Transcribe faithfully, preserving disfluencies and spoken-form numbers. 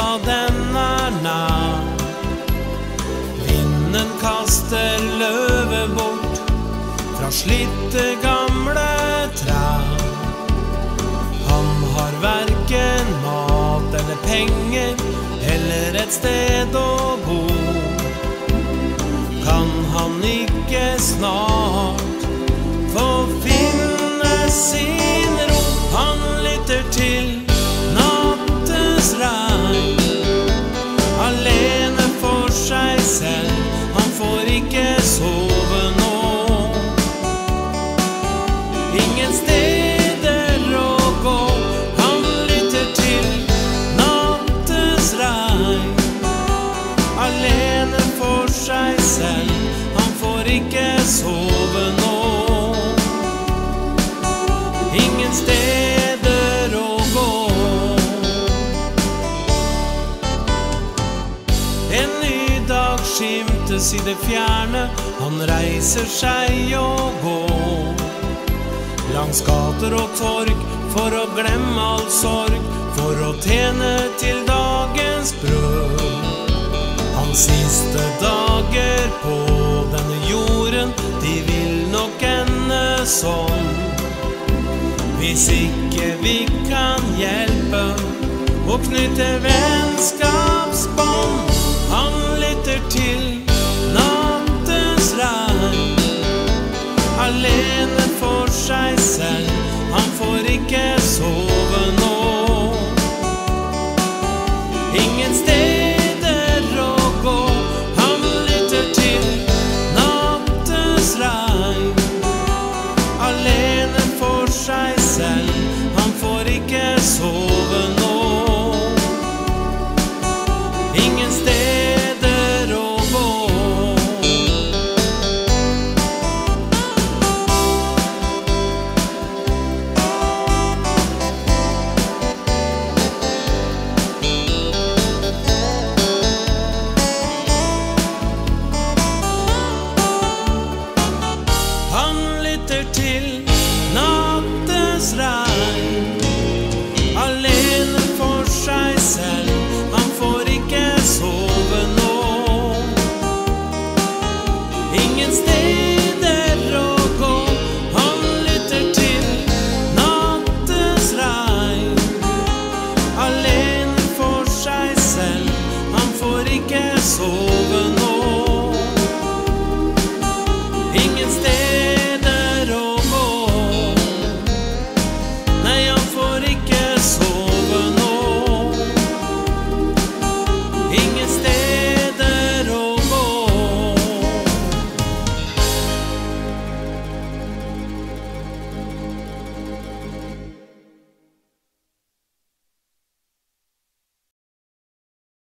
natta den er nær. Vinden kaster løvet bort fra slitte gamle trær. Han har hverken mat eller penger eller et sted å bo. Kan han ikke snart få finne sin ro? Han lytter til nattens regn, alene for seg selv. Han får ikke sove nå. Ingen steder å gå. Han lytter til nattens regn, alene for seg selv. Han får ikke sove nå. Ingen steder å gå. En ny dag skimtes i det fjerne. Han reiser seg og går langs gater og torg for å glemme all sorg, for å tjene til dagens brød. Hans siste dager på denne jorden, de vil nok ende sånn. Hvis ikke vi kan hjelpe og knytte vennskapsbånd. Han lytter til nattens regn, alene for seg selv. Han får ikke sove nå. Ingen sted